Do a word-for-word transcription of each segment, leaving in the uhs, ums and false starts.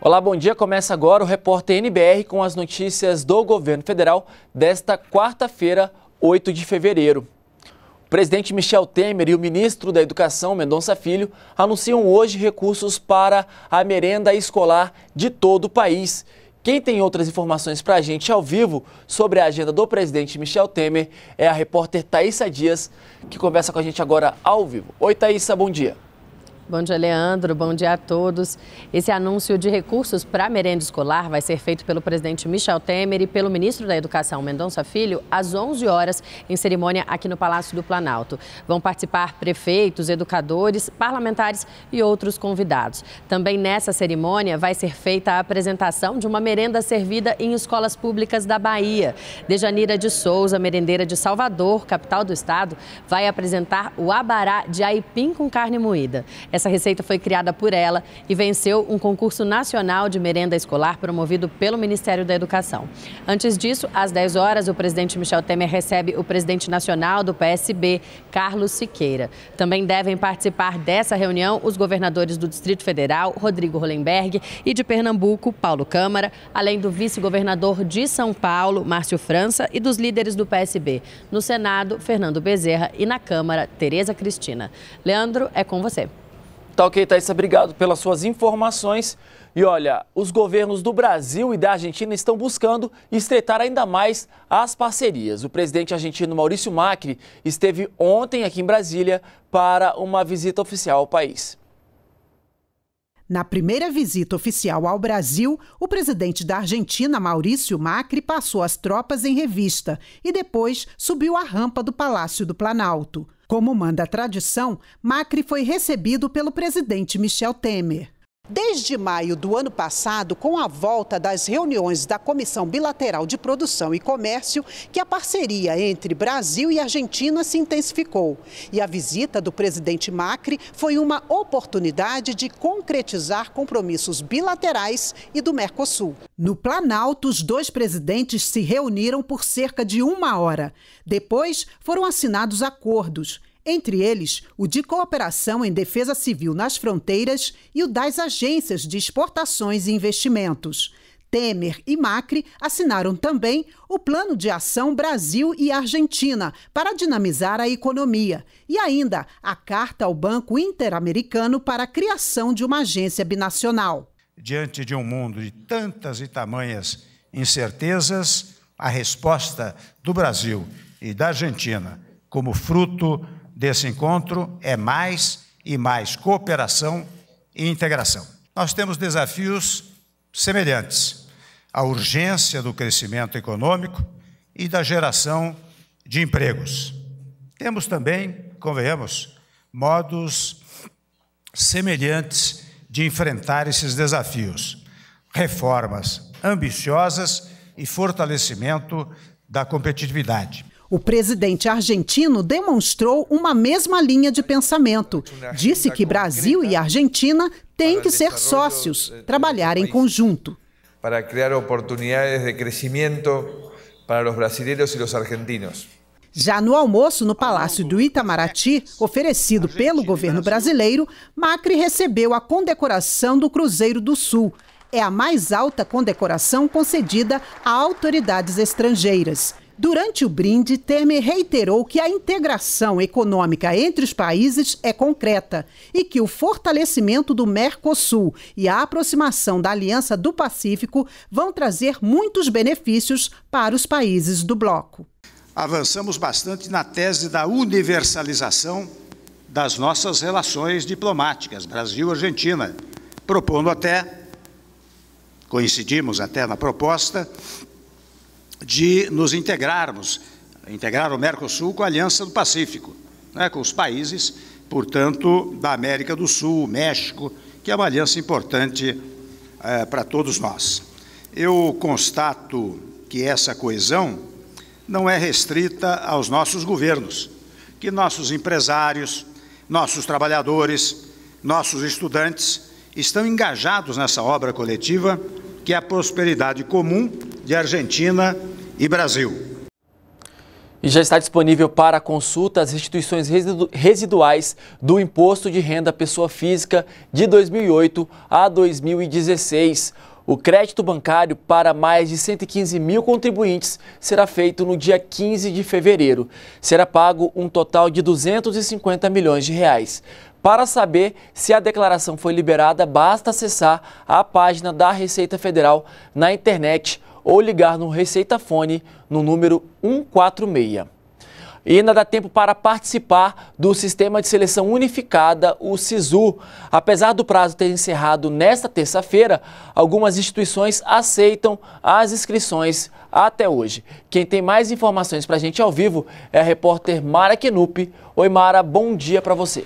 Olá, bom dia. Começa agora o Repórter N B R com as notícias do governo federal desta quarta-feira, oito de fevereiro. O presidente Michel Temer e o ministro da Educação, Mendonça Filho, anunciam hoje recursos para a merenda escolar de todo o país. Quem tem outras informações para a gente ao vivo sobre a agenda do presidente Michel Temer é a repórter Thaísa Dias, que conversa com a gente agora ao vivo. Oi, Thaísa, bom dia. Bom dia, Leandro. Bom dia a todos. Esse anúncio de recursos para a merenda escolar vai ser feito pelo presidente Michel Temer e pelo ministro da Educação, Mendonça Filho, às onze horas, em cerimônia aqui no Palácio do Planalto. Vão participar prefeitos, educadores, parlamentares e outros convidados. Também nessa cerimônia vai ser feita a apresentação de uma merenda servida em escolas públicas da Bahia. Dejanira de Souza, merendeira de Salvador, capital do estado, vai apresentar o abará de aipim com carne moída. Essa receita foi criada por ela e venceu um concurso nacional de merenda escolar promovido pelo Ministério da Educação. Antes disso, às dez horas, o presidente Michel Temer recebe o presidente nacional do P S B, Carlos Siqueira. Também devem participar dessa reunião os governadores do Distrito Federal, Rodrigo Hollenberg, e de Pernambuco, Paulo Câmara, além do vice-governador de São Paulo, Márcio França, e dos líderes do P S B. No Senado, Fernando Bezerra, e na Câmara, Tereza Cristina. Leandro, é com você. Tá ok, Thaísa, obrigado pelas suas informações. E olha, os governos do Brasil e da Argentina estão buscando estreitar ainda mais as parcerias. O presidente argentino Maurício Macri esteve ontem aqui em Brasília para uma visita oficial ao país. Na primeira visita oficial ao Brasil, o presidente da Argentina, Maurício Macri, passou as tropas em revista e depois subiu a rampa do Palácio do Planalto. Como manda a tradição, Macri foi recebido pelo presidente Michel Temer. Desde maio do ano passado, com a volta das reuniões da Comissão Bilateral de Produção e Comércio, que a parceria entre Brasil e Argentina se intensificou. E a visita do presidente Macri foi uma oportunidade de concretizar compromissos bilaterais e do Mercosul. No Planalto, os dois presidentes se reuniram por cerca de uma hora. Depois, foram assinados acordos. Entre eles, o de cooperação em defesa civil nas fronteiras e o das agências de exportações e investimentos. Temer e Macri assinaram também o Plano de Ação Brasil e Argentina para dinamizar a economia e ainda a Carta ao Banco Interamericano para a criação de uma agência binacional. Diante de um mundo de tantas e tamanhas incertezas, a resposta do Brasil e da Argentina, como fruto desse encontro, é mais e mais cooperação e integração. Nós temos desafios semelhantes: a urgência do crescimento econômico e da geração de empregos. Temos também, convenhamos, modos semelhantes de enfrentar esses desafios: reformas ambiciosas e fortalecimento da competitividade. O presidente argentino demonstrou uma mesma linha de pensamento. Disse que Brasil e Argentina têm que ser sócios, trabalhar em conjunto. Para criar oportunidades de crescimento para os brasileiros e os argentinos. Já no almoço no Palácio do Itamaraty, oferecido pelo governo brasileiro, Macri recebeu a condecoração do Cruzeiro do Sul. É a mais alta condecoração concedida a autoridades estrangeiras. Durante o brinde, Temer reiterou que a integração econômica entre os países é concreta e que o fortalecimento do Mercosul e a aproximação da Aliança do Pacífico vão trazer muitos benefícios para os países do bloco. Avançamos bastante na tese da universalização das nossas relações diplomáticas, Brasil-Argentina, propondo até, coincidimos até na proposta, de nos integrarmos, integrar o Mercosul com a Aliança do Pacífico, né, com os países, portanto, da América do Sul, México, que é uma aliança importante é, para todos nós. Eu constato que essa coesão não é restrita aos nossos governos, que nossos empresários, nossos trabalhadores, nossos estudantes estão engajados nessa obra coletiva, que é a prosperidade comum de Argentina e Brasil. E já está disponível para consulta as restituições residu residuais do Imposto de Renda Pessoa Física de dois mil e oito a dois mil e dezesseis. O crédito bancário para mais de cento e quinze mil contribuintes será feito no dia quinze de fevereiro. Será pago um total de duzentos e cinquenta milhões de reais. Para saber se a declaração foi liberada, basta acessar a página da Receita Federal na internet ou ligar no Receita Fone no número um quatro seis. E ainda dá tempo para participar do Sistema de Seleção Unificada, o SISU. Apesar do prazo ter encerrado nesta terça-feira, algumas instituições aceitam as inscrições até hoje. Quem tem mais informações para a gente ao vivo é a repórter Mara Kenup. Oi, Mara, bom dia para você.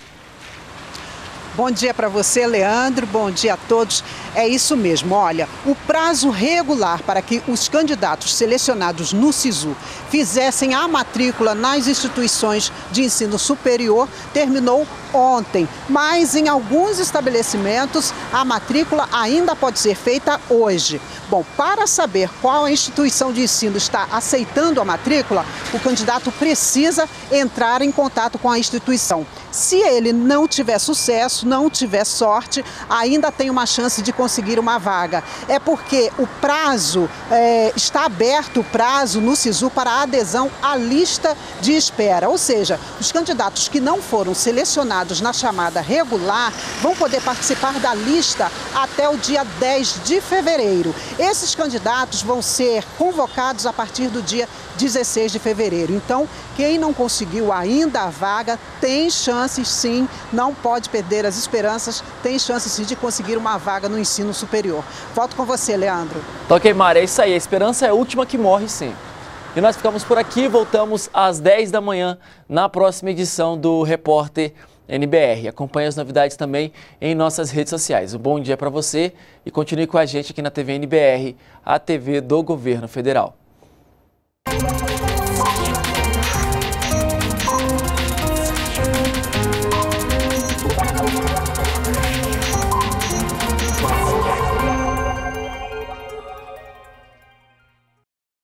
Bom dia para você, Leandro. Bom dia a todos. É isso mesmo. Olha, o prazo regular para que os candidatos selecionados no SISU fizessem a matrícula nas instituições de ensino superior terminou ontem, mas em alguns estabelecimentos a matrícula ainda pode ser feita hoje. Bom, para saber qual a instituição de ensino está aceitando a matrícula, o candidato precisa entrar em contato com a instituição. Se ele não tiver sucesso, não tiver sorte, ainda tem uma chance de conseguir uma vaga. É porque o prazo, é, está aberto o prazo no SISU para a adesão à lista de espera. Ou seja, os candidatos que não foram selecionados na chamada regular vão poder participar da lista até o dia dez de fevereiro. Esses candidatos vão ser convocados a partir do dia dezesseis de fevereiro. Então, quem não conseguiu ainda a vaga tem chances sim, não pode perder as esperanças, tem chances sim de conseguir uma vaga no ensino superior. Volto com você, Leandro. Tá ok, Mara, é isso aí. A esperança é a última que morre sempre. E nós ficamos por aqui, voltamos às dez da manhã na próxima edição do Repórter N B R. Acompanhe as novidades também em nossas redes sociais. Um bom dia para você e continue com a gente aqui na T V N B R, a T V do Governo Federal.